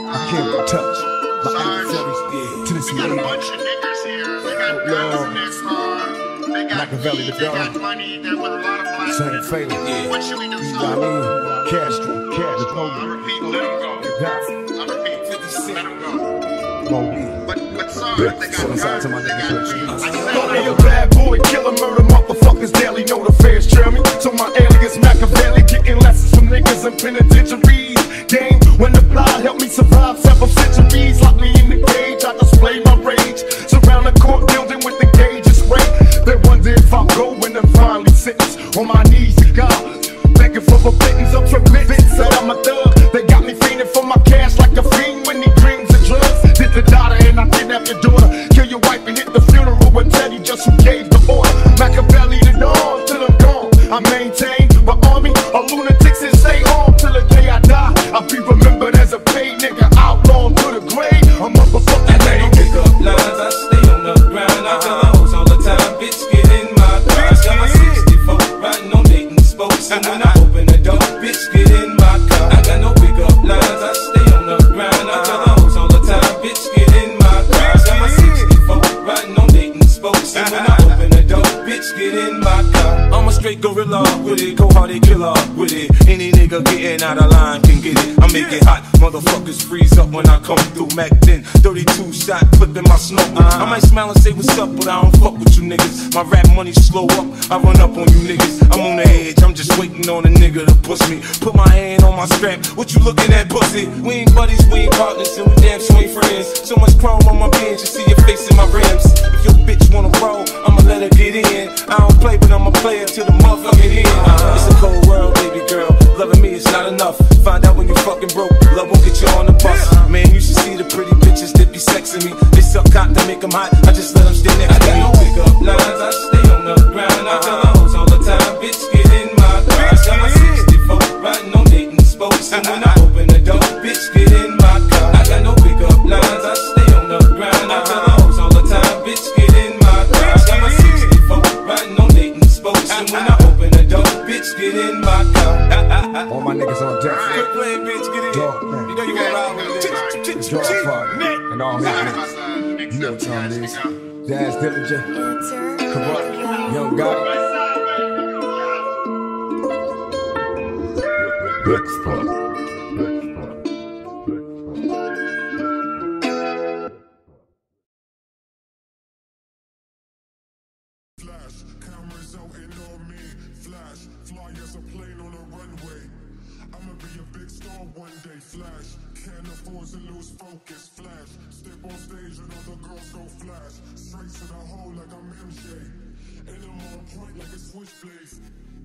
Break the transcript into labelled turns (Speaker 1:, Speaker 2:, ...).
Speaker 1: I can't touch. To this
Speaker 2: we got a bunch of niggas here. They got guns in their car. They got
Speaker 1: Makaveli
Speaker 2: weed,
Speaker 1: the
Speaker 2: they
Speaker 1: dog.
Speaker 2: got money. They're with a lot of black
Speaker 1: Same
Speaker 2: men.
Speaker 1: failure.
Speaker 2: What should we do,
Speaker 1: You
Speaker 2: son?
Speaker 1: know what I mean? Castro,
Speaker 2: I repeat, let him go. I repeat, let him go. But son, they got guns, they got weed. I
Speaker 3: Thought they a
Speaker 2: said,
Speaker 3: bad boy, killer, murder motherfuckers daily. Know the feds trail me, so my alias Makaveli. Getting lessons from niggas in penitentiaries. Game when the blood helped me survive several centuries. Lock me in the cage, I display my rage. Surround the court building with the gauges wait. They wonder if I'm going and finally sentenced. On my knees to God, begging for forbiddance. I'm convinced that I'm a thug. They got me fiending for my cash like a fiend when he dreams of drugs. Did the daughter and I kidnapped your daughter. Kill your wife and hit the funeral and tell you just who gave the order. Makaveli the dawn till I'm gone. I maintain my army of lunatics and stay on till the day I die. I'll be remembered as a paid nigga, outlaw to the grave. A motherfucking
Speaker 4: I pick up lines, I stay on the ground. I tell hoes all the time, bitch, get in my car. I got my 64 riding on Dayton spokes. And when I open the door, bitch, get in my car. I got no pick up lines, I stay on the ground. I tell hoes all the time, bitch, get in my car. I got my 64 riding on Dayton spokes. And when I open the door, bitch, get in my car. I'm a straight gorilla with it, go hard, they killer with it. Any nigga getting out of line can get it. I make it hot, motherfuckers freeze up when I come through. Mac 10, 32 shot, clipping my smoke. I might smile and say what's up, but I don't fuck with you niggas. My rap money slow up, I run up on you niggas. I'm on the edge, I'm just waiting on a nigga to push me. Put my hand on my strap, what you looking at, pussy? We ain't buddies, we ain't partners, and we damn sure ain't friends. So much chrome on my bench, you see your face in my rims. If your bitch wanna roll, I'ma let her get in. I don't play, but I'm a player till the motherfucking end. It's a cold world, baby girl. Loving me is not enough. Find out when you fucking broke. Love won't get you on the bus. Man, you should see the pretty bitches that be sexing me. They suck cock to make them hot. I just let them stay next to me. I got no pick up lines. I stay on the ground. I tell hoes all the time, bitch, get in my car. I got my 64 riding on Dayton spokes. And when I open the door, bitch, get in my car. I got no pick up lines. I stay on the ground. I tell hoes all the time, bitch, get in my car. I got my 64 riding on Dayton spokes. And when I open the door, bitch, get in my car.
Speaker 1: All my niggas on deck.
Speaker 4: Quit playing, bitch, get in.
Speaker 1: Dog,
Speaker 4: You know you gonna ride with it.
Speaker 1: Dog fuck. And all his niggas. You know what time it is. Daz Dillinger. Corrupt. Young Gotti.
Speaker 3: Flash, cameras out and on me. Flash, fly as a plane on a runway. I'ma be a big star one day. Flash, can't afford to lose focus. Flash, step on stage and other girls go flash. Straight to the hole like I'm MJ. And I'm on point like a switchblade.